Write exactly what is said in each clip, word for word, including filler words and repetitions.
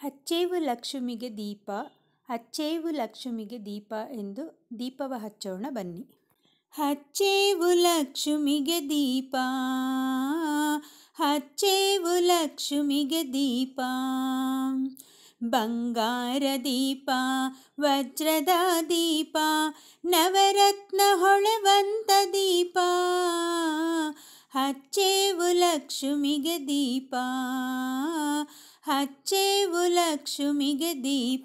ಹಚ್ಚೇವು ಲಕ್ಷ್ಮಿಗೆ ದೀಪ, ಹಚ್ಚೇವು ಲಕ್ಷ್ಮಿಗೆ ದೀಪ ಎಂದು ದೀಪವ ಹಚ್ಚೋಣ ಬನ್ನಿ. ಹಚ್ಚೇವು ಲಕ್ಷ್ಮಿಗೆ ದೀಪ, ಹಚ್ಚೇವು ಲಕ್ಷ್ಮಿಗೆ ದೀಪ, ಬಂಗಾರ ದೀಪ, ವಜ್ರದ ದೀಪ, ನವರತ್ನ ಹೊಳೆವಂತ ದೀಪ. ಹಚ್ಚೇವು ಲಕ್ಷ್ಮಿಗೆ ದೀಪ, ಹಚ್ಚೇವು ಲಕ್ಷ್ಮಿಗೆ ದೀಪ.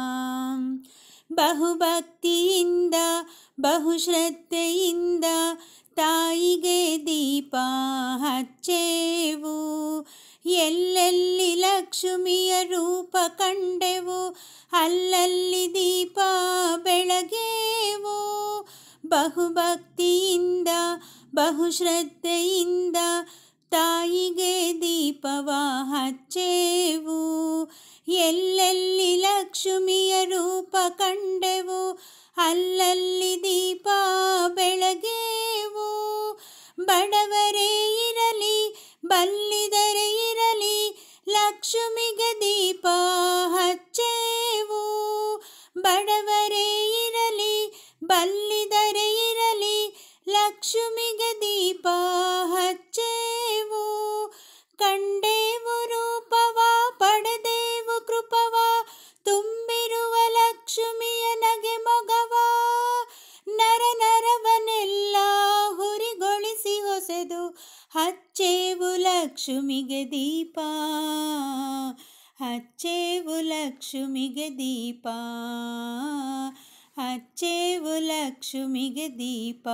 ಬಹುಭಕ್ತಿಯಿಂದ ಬಹುಶ್ರದ್ಧೆಯಿಂದ ತಾಯಿಗೆ ದೀಪ ಹಚ್ಚೇವು. ಎಲ್ಲೆಲ್ಲಿ ಲಕ್ಷ್ಮಿಯ ರೂಪ ಕಂಡೆವು, ಅಲ್ಲಲ್ಲಿ ದೀಪ ಬೆಳಗೇವು. ಬಹುಭಕ್ತಿಯಿಂದ ಬಹುಶ್ರದ್ಧೆಯಿಂದ ತಾಯಿಗೆ ದೀಪವ ಹಚ್ಚೇವು. ಎಲ್ಲೆಲ್ಲಿ ಲಕ್ಷ್ಮಿಯ ರೂಪ ಕಂಡೆವು, ಅಲ್ಲಲ್ಲಿ ದೀಪ ಬೆಳಗೇವು. ಬಡವರೇ ಇರಲಿ ಬಲ್ಲಿದರೆ ಇರಲಿ, ಲಕ್ಷ್ಮಿಗೆ ದೀಪ ಹಚ್ಚೇವು. ಬಡವರೇ ಇರಲಿ ಬಲ್ಲಿದರೆ ಇರಲಿ, ಲಕ್ಷ್ಮಿಗೆ ದೀಪ ಹಚ್ಚೇವು. ಕಂಡೇವು ರೂಪವ ಪಡೆದೇವು ಕೃಪವ, ತುಂಬಿರುವ ಲಕ್ಷ್ಮಿಯ ನಗೆ ಮೊಗವ. ನರ ನರವನೆಲ್ಲ ಹುರಿಗೊಳಿಸಿ ಹೊಸೆದು ಹಚ್ಚೇವು ಲಕ್ಷ್ಮಿಗೆ ದೀಪ, ಹಚ್ಚೇವು ಲಕ್ಷ್ಮಿಗೆ ದೀಪ, ಹಚ್ಚೇವು ಲಕ್ಷ್ಮಿಗೆ ದೀಪ.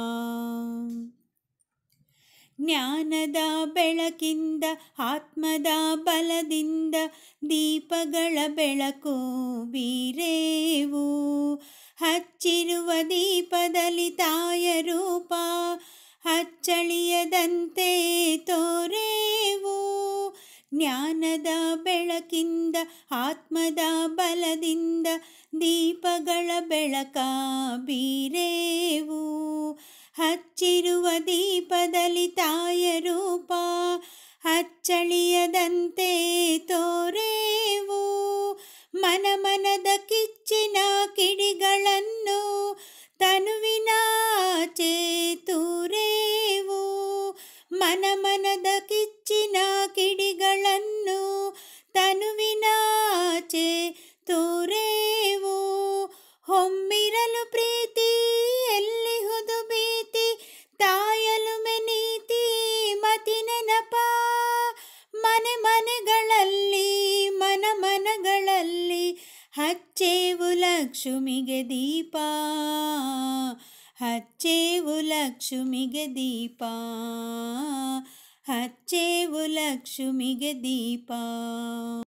ಜ್ಞಾನದ ಬೆಳಕಿಂದ ಆತ್ಮದ ಬಲದಿಂದ ದೀಪಗಳ ಬೆಳಕು ಬೀರೇವು. ಹಚ್ಚಿರುವ ದೀಪದಲ್ಲಿ ತಾಯ ರೂಪ ಹಚ್ಚಳಿಯದಂತೆ ತೋರೇವು. ಜ್ಞಾನದ ಬೆಳಕಿಂದ ಆತ್ಮದ ಬಲದಿಂದ ದೀಪಗಳ ಬೆಳಕ ಬೀರೇವು. ಹಚ್ಚಿರುವ ದೀಪದಲ್ಲಿ ತಾಯ ರೂಪ ಹಚ್ಚಳಿಯದಂತೆ ತೋರೇವು. ಮನ ಮನದ ಕಿಚ್ಚಿನ ಕಿಡಿಗಳನ್ನು ತನುವಿನಾಚೆ ತೂರೇವು. ಮನ ಮನದ ಕಿಚ್ಚಿನ ಕಿಡಿಗಳನ್ನು ತನುವಿನಾಚೆ ತೂರೇವು. ಹೊಮ್ಮಿರಲು ಪ್ರೀತಿ ಎಲ್ಲಿಹುದು ಭೀತಿ, ತಾಯಲುಮೆ ನೀತಿ ಮತಿ ನೆನಪ. ಮನೆ ಮನೆಗಳಲ್ಲಿ ಮನ ಮನಗಳಲ್ಲಿ ಹಚ್ಚೇವು ಲಕ್ಷ್ಮಿಗೆ ದೀಪ, ಹಚ್ಚೇವು ಲಕ್ಷ್ಮಿಗೆ ದೀಪ, ಹಚ್ಚೇವು ಲಕ್ಷ್ಮಿಗೆ ದೀಪ.